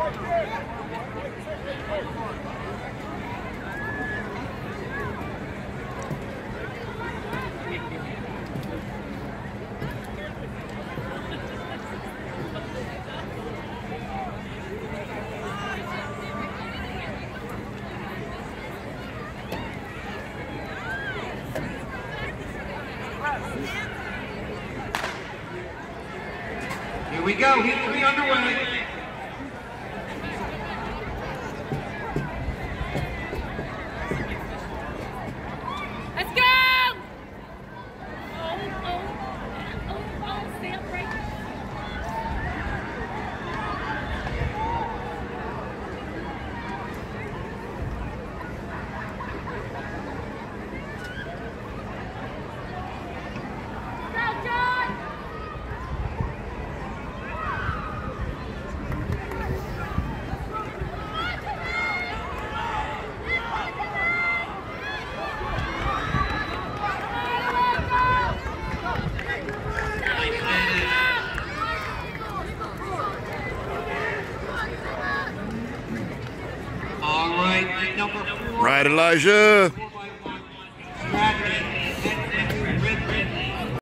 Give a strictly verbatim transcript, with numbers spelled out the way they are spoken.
Here we go, heat three underway. Let's go! Oh, oh, oh, oh, stay upright. Go, John! All right, number four. Right, Elijah.